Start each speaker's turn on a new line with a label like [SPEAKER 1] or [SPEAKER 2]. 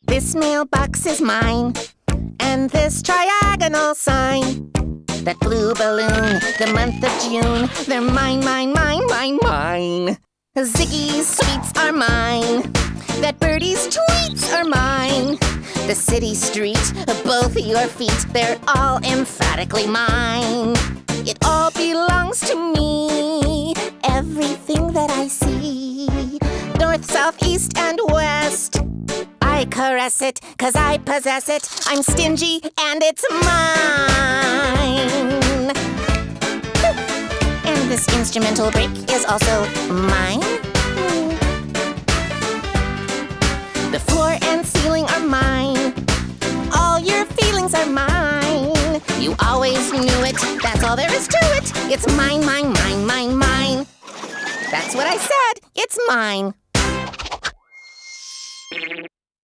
[SPEAKER 1] This mailbox is mine, and this triagonal sign. That blue balloon, the month of June, they're mine, mine, mine, mine, mine. Ziggy's sweets are mine. That birdie's tweets are mine. The city street, both your feet, they're all emphatically mine. It all belongs to me, everything that I see. North, south, east, and west. I caress it, 'cause I possess it. I'm stingy, and it's mine. And this instrumental break is also mine. The floor and ceiling are mine. All your feelings are mine. You always knew it, that's all there is to it. It's mine, mine, mine, mine, mine. That's what I said, it's mine.